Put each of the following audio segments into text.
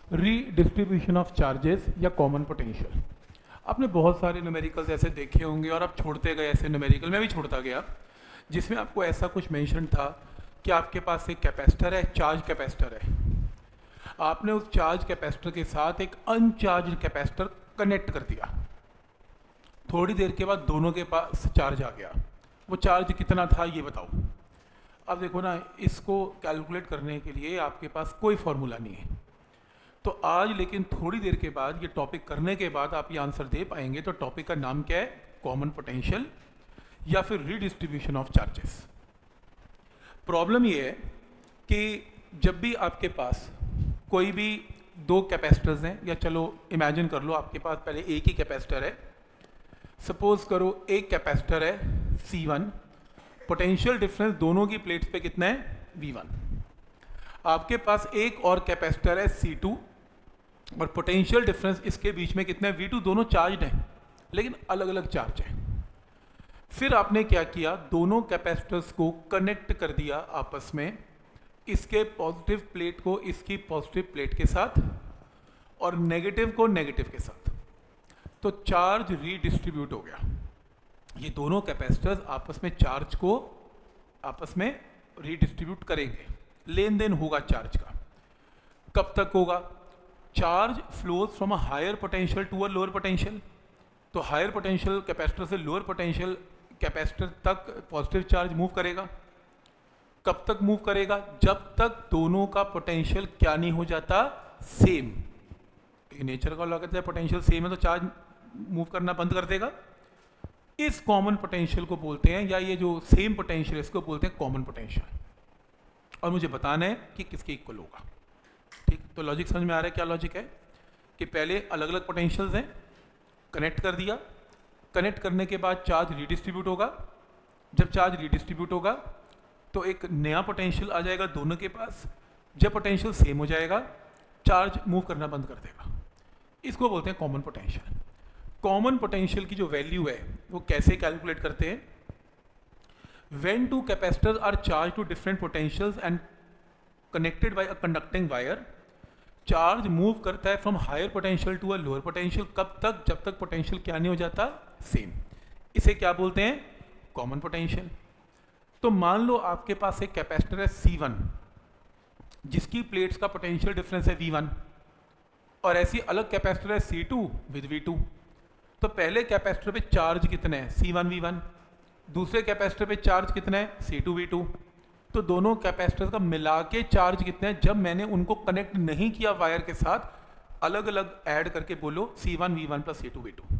Redistribution of charges या common potential. आपने बहुत सारे न्यूमेरिकल्स ऐसे देखे होंगे और आप छोड़ते गए ऐसे न्यूमेरिकल, मैं भी छोड़ता गया, जिसमें आपको ऐसा कुछ मेंशन था कि आपके पास एक कैपेसिटर है, चार्ज कैपेसिटर है, आपने उस चार्ज कैपेसिटर के साथ एक अनचार्ज कैपेसिटर कनेक्ट कर दिया। थोड़ी देर के बाद दोनों के पास चार्ज आ गया। वो चार्ज कितना था ये बताओ। अब देखो ना, इसको कैलकुलेट करने के लिए आपके पास कोई फॉर्मूला नहीं है। तो आज लेकिन थोड़ी देर के बाद ये टॉपिक करने के बाद आप ये आंसर दे पाएंगे। तो टॉपिक का नाम क्या है? कॉमन पोटेंशियल या फिर रीडिस्ट्रीब्यूशन ऑफ चार्जेस। प्रॉब्लम ये है कि जब भी आपके पास कोई भी दो कैपेसिटर्स हैं, या चलो इमेजिन कर लो आपके पास पहले एक ही कैपेसिटर है। सपोज करो एक कैपेसिटर है C1, पोटेंशियल डिफरेंस दोनों की प्लेट्स पे कितना है? V1। आपके पास एक और कैपेसिटर है C2 और पोटेंशियल डिफरेंस इसके बीच में कितना है? V2। दोनों चार्ज हैं लेकिन अलग अलग चार्ज हैं। फिर आपने क्या किया? दोनों कैपेसिटर्स को कनेक्ट कर दिया आपस में, इसके पॉजिटिव प्लेट को इसकी पॉजिटिव प्लेट के साथ और नेगेटिव को नेगेटिव के साथ। तो चार्ज रीडिस्ट्रीब्यूट हो गया। ये दोनों कैपेसिटर्स आपस में चार्ज को आपस में रीडिस्ट्रीब्यूट करेंगे, लेन देन होगा चार्ज का। कब तक होगा? Charge flows from a higher potential to a lower potential. तो हायर पोटेंशियल कैपेसिटर से लोअर पोटेंशियल कैपेसिटर तक पॉजिटिव चार्ज मूव करेगा। कब तक मूव करेगा? जब तक दोनों का पोटेंशियल क्या नहीं हो जाता? सेम। नेचर का लॉ कहता है पोटेंशियल सेम है तो चार्ज मूव करना बंद कर देगा। इस कॉमन पोटेंशियल को बोलते हैं, या ये जो सेम पोटेंशियल है इसको बोलते हैं कॉमन पोटेंशियल। और मुझे बताना है कि किसके इक्वल होगा। ठीक, तो लॉजिक समझ में आ रहा है? क्या लॉजिक है कि पहले अलग अलग पोटेंशियल्स हैं, कनेक्ट कर दिया, कनेक्ट करने के बाद चार्ज रीडिस्ट्रीब्यूट होगा। जब चार्ज रीडिस्ट्रीब्यूट होगा तो एक नया पोटेंशियल आ जाएगा दोनों के पास। जब पोटेंशियल सेम हो जाएगा चार्ज मूव करना बंद कर देगा। इसको बोलते हैं कॉमन पोटेंशियल। कॉमन पोटेंशियल की जो वैल्यू है वो कैसे कैलकुलेट करते हैं? When two capacitors are charged to different potentials and connected by a conducting wire, charge move करता है from higher potential to a lower potential. कब तक? जब तक पोटेंशियल क्या नहीं हो जाता? सेम। इसे क्या बोलते हैं? Common potential. तो मान लो आपके पास एक कैपेसिटर है C1 जिसकी प्लेट्स का पोटेंशियल डिफरेंस है V1, और ऐसी अलग कैपेसिटर है C2 विद V2। तो पहले कैपेसिटर पे चार्ज कितने हैं? C1 V1। दूसरे कैपेसिटर पे चार्ज कितना है? C2 V2। तो दोनों कैपेसिटर का मिला के चार्ज कितने हैं? जब मैंने उनको कनेक्ट नहीं किया वायर के साथ, अलग अलग ऐड करके बोलो C1 V1 plus C2 V2।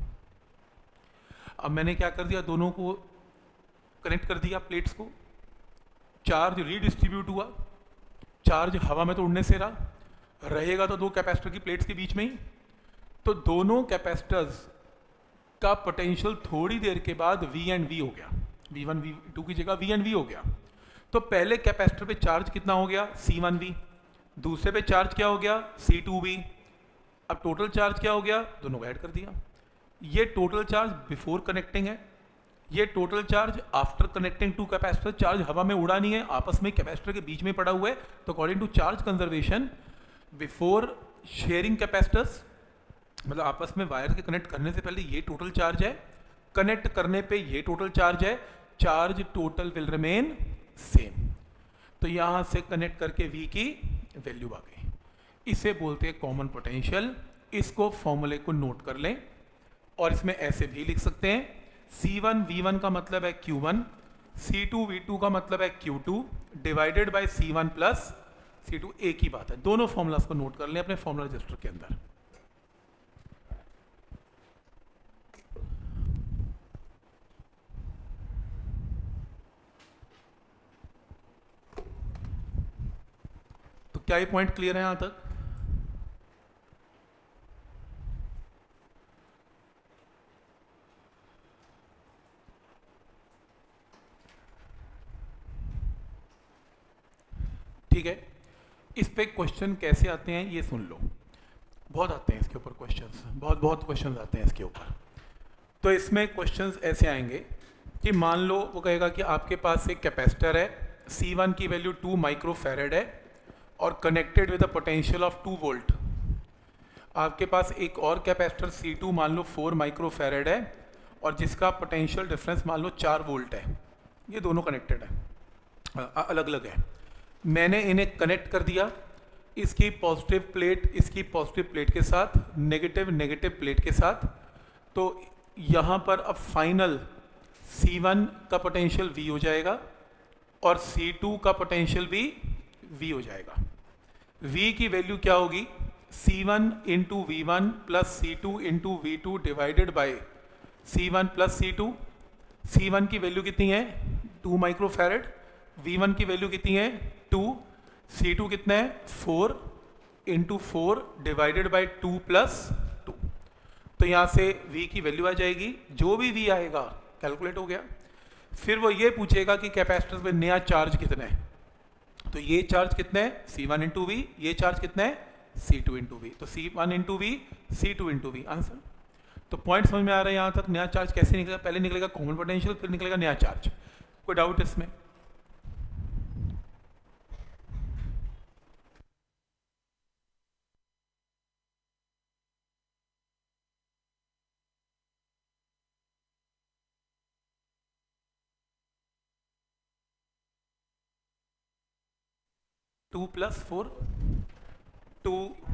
अब मैंने क्या कर दिया? दोनों को कनेक्ट कर दिया प्लेट्स को, चार्ज रीडिस्ट्रीब्यूट हुआ। चार्ज हवा में तो उड़ने से रहेगा तो दो कैपेसिटर की प्लेट्स के बीच में ही। तो दोनों कैपेसिटर्स का पोटेंशियल थोड़ी देर के बाद V एंड V हो गया। V1 V2 की जगह V एंड V हो गया। तो पहले कैपेसिटर पे चार्ज कितना हो गया? C1V। दूसरे पे चार्ज क्या हो गया? C2V। अब टोटल चार्ज क्या हो गया? दोनों को ऐड कर दिया। ये टोटल चार्ज बिफोर कनेक्टिंग है, ये total charge after connecting two capacitor. Charge हवा में उड़ा नहीं है, आपस में कैपेसिटर के बीच में पड़ा हुआ है। तो according to charge conservation, before sharing capacitors, मतलब आपस में वायर के कनेक्ट करने से पहले ये टोटल चार्ज है, कनेक्ट करने पे ये टोटल चार्ज है, charge total will remain same. तो यहां से कनेक्ट करके V की वैल्यू आ गई। इसे बोलते हैं कॉमन पोटेंशियल। इसको फॉर्मूले को नोट कर लें और इसमें ऐसे भी लिख सकते हैं, C1 V1 का मतलब है Q1, C2 V2 का मतलब है Q2 divided by C1 plus C2। एक ही बात है। दोनों फॉर्मूलास को नोट कर लें अपने फॉर्मूला रजिस्टर के अंदर। क्या ये पॉइंट क्लियर है यहां तक? ठीक है। इस पे क्वेश्चन कैसे आते हैं ये सुन लो। बहुत आते हैं इसके ऊपर क्वेश्चंस, बहुत क्वेश्चंस आते हैं इसके ऊपर। तो इसमें क्वेश्चंस ऐसे आएंगे कि मान लो वो कहेगा कि आपके पास एक कैपेसिटर है, C1 की वैल्यू 2 माइक्रोफैरेड है और connected with a potential of 2 volt. आपके पास एक और कैपेसिटर C2 मान लो 4 माइक्रोफैरेड है और जिसका पोटेंशियल डिफरेंस मान लो 4 वोल्ट है। ये दोनों कनेक्टेड है, अलग अलग है। मैंने इन्हें कनेक्ट कर दिया, इसकी पॉजिटिव प्लेट इसकी पॉजिटिव प्लेट के साथ, नेगेटिव प्लेट के साथ। तो यहाँ पर अब फाइनल C1 का पोटेंशियल V हो जाएगा और C2 का पोटेंशियल भी V हो जाएगा। V की वैल्यू क्या होगी? C1 into V1 plus C2 into V2 divided by C1 plus C2। C1 की वैल्यू कितनी है? 2 माइक्रोफैरेड। V1 की वैल्यू कितनी है? 2। C2 कितना है? 4 इंटू 4 डिवाइडेड बाई 2 प्लस 2। तो यहाँ से V की वैल्यू आ जाएगी, जो भी V आएगा कैलकुलेट हो गया। फिर वो ये पूछेगा कि कैपेसिटर में नया चार्ज कितना है, तो ये चार्ज कितना है? C1 into we. ये चार्ज कितना है? C2 into V. तो C1 into V, C2 into V, answer. तो पॉइंट समझ में आ रहा है यहाँ तक? नया चार्ज कैसे निकलेगा? पहले निकलेगा कॉमन पोटेंशियल, फिर निकलेगा नया चार्ज। कोई डाउट इसमें? टू प्लस फोर, टू,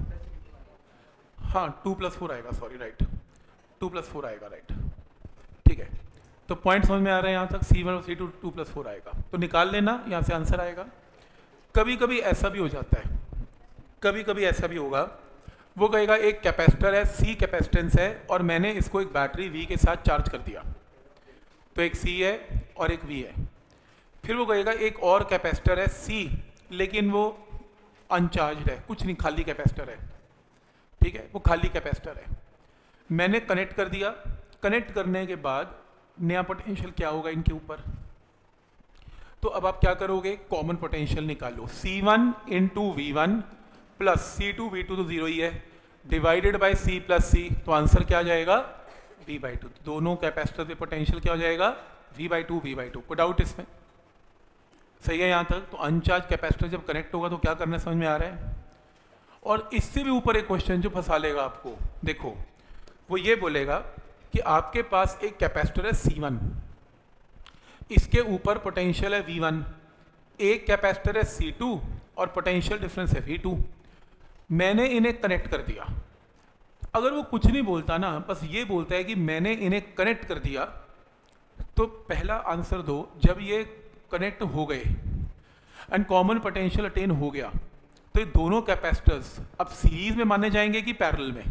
हाँ 2 + 4 आएगा, सॉरी राइट, 2 + 4 आएगा, राइट, ठीक है। तो पॉइंट समझ में आ रहा है यहाँ तक? C1 और C2 2 + 4 आएगा, तो निकाल लेना, यहाँ से आंसर आएगा। कभी कभी ऐसा भी हो जाता है, कभी कभी ऐसा भी होगा, वो कहेगा एक कैपेसिटर है, C कैपेसिटेंस है और मैंने इसको एक बैटरी V के साथ चार्ज कर दिया, तो एक C है और एक V है। फिर वो कहेगा एक और कैपेसिटर है C, लेकिन वो अनचार्ज है, कुछ नहीं, खाली कैपेसिटर है, ठीक है, वो खाली कैपेसिटर है। मैंने कनेक्ट कर दिया, कनेक्ट करने के बाद नया पोटेंशियल क्या होगा इनके ऊपर? तो अब आप क्या करोगे? कॉमन पोटेंशियल निकालो। C1 into V1 plus C2 V2 तो 0 ही है, divided by C plus C, तो आंसर क्या आ जाएगा? V/2। दोनों कैपेसिटर पे पोटेंशियल क्या हो जाएगा? V/2 V/2। कोई डाउट इसमें? सही है यहाँ तक? तो अनचार्ज कैपेसिटर जब कनेक्ट होगा तो क्या करना समझ में आ रहा है? और इससे भी ऊपर एक क्वेश्चन जो फंसा लेगा आपको, देखो वो ये बोलेगा कि आपके पास एक कैपेसिटर है C1, इसके ऊपर पोटेंशियल है V1, एक कैपेसिटर है C2 और पोटेंशियल डिफरेंस है V2। मैंने इन्हें कनेक्ट कर दिया। अगर वो कुछ नहीं बोलता ना, बस ये बोलता है कि मैंने इन्हें कनेक्ट कर दिया, तो पहला आंसर दो, जब ये कनेक्ट हो गए एंड कॉमन पोटेंशियल अटेन हो गया, तो ये दोनों कैपेसिटर्स अब सीरीज में माने जाएंगे कि पैरेलल में?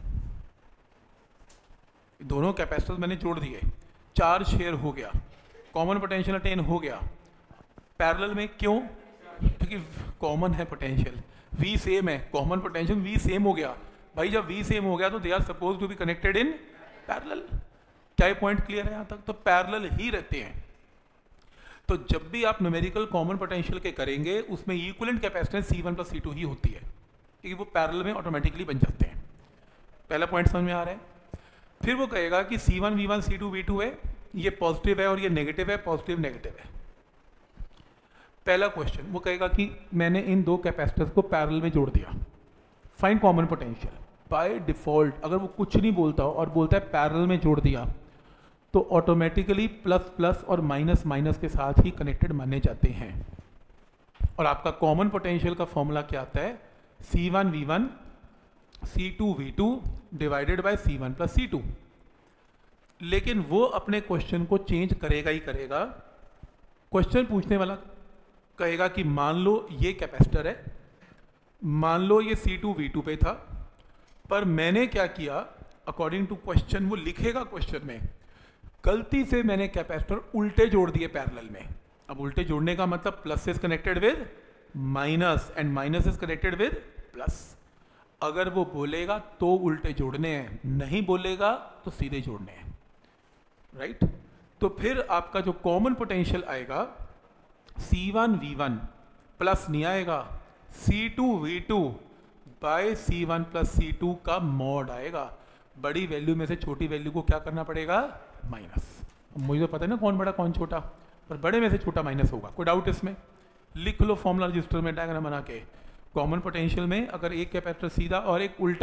दोनों कैपेसिटर्स मैंने जोड़ दिए, चार्ज शेयर हो गया, कॉमन पोटेंशियल अटेन हो गया, पैरेलल में क्यों? क्योंकि कॉमन है पोटेंशियल, V सेम है, कॉमन पोटेंशियल V सेम हो गया। भाई जब V सेम हो गया तो they are suppose to be connected in parallel. क्या ये पॉइंट क्लियर है यहाँ तक? तो पैरेलल ही रहते हैं। तो जब भी आप न्यूमेरिकल कॉमन पोटेंशियल के करेंगे, उसमें इक्विवेलेंट कैपेसिटेंस C1 + C2 ही होती है, क्योंकि वो पैरेलल में ऑटोमेटिकली बन जाते हैं। पहला पॉइंट समझ में आ रहा है? फिर वो कहेगा कि C1 V1 C2 V2 है, ये पॉजिटिव है और ये नेगेटिव है, पॉजिटिव नेगेटिव है। पहला क्वेश्चन वो कहेगा कि मैंने इन दो कैपेसिटर्स को पैरेलल में जोड़ दिया, find common potential. By default अगर वो कुछ नहीं बोलता और बोलता है पैरेलल में जोड़ दिया, तो ऑटोमेटिकली प्लस प्लस और माइनस माइनस के साथ ही कनेक्टेड माने जाते हैं। और आपका कॉमन पोटेंशियल का फॉर्मूला क्या आता है? C1 V1 C2 V2 divided by C1 + C2। लेकिन वो अपने क्वेश्चन को चेंज करेगा ही करेगा। क्वेश्चन पूछने वाला कहेगा कि मान लो ये कैपेसिटर है, मान लो ये C2 V2 पे था, पर मैंने क्या किया अकॉर्डिंग टू क्वेश्चन, वो लिखेगा क्वेश्चन में, गलती से मैंने कैपेसिटर उल्टे जोड़ दिए पैरेलल में। अब उल्टे जोड़ने का मतलब plus is connected with minus and minus is connected with plus. अगर वो बोलेगा तो उल्टे जोड़ने हैं, नहीं बोलेगा तो सीधे जोड़ने हैं, राइट? तो फिर आपका जो कॉमन पोटेंशियल आएगा C1 V1 प्लस नहीं आएगा, C2 V2 bye C1 + C2 का मॉड आएगा। बड़ी वैल्यू में से छोटी वैल्यू को क्या करना पड़ेगा? माइनस। मुझे तो पता है ना कौन बड़ा कौन छोटा, पर बड़े में से छोटा माइनस होगा। कोई डाउट इसमें? लिख लो फॉर्मूला रजिस्टर में डायग्राम बना के। कॉमन पोटेंशियल में अगर एक कैपेसिटर सीधा और एक उल्टा,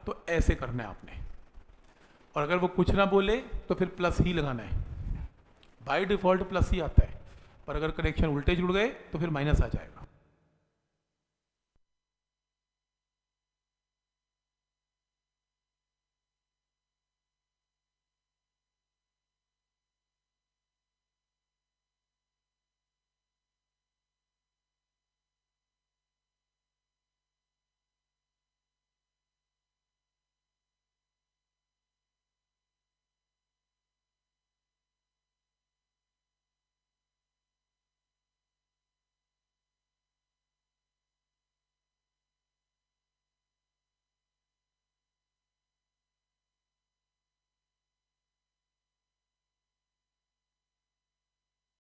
तो ऐसे करना है आपने, और अगर वो कुछ ना बोले तो फिर प्लस ही लगाना है। बाय डिफ़ॉल्ट प्लस ही आता है, पर अगर कनेक्शन उल्टे जुड़ गए तो फिर माइनस आ जाएगा।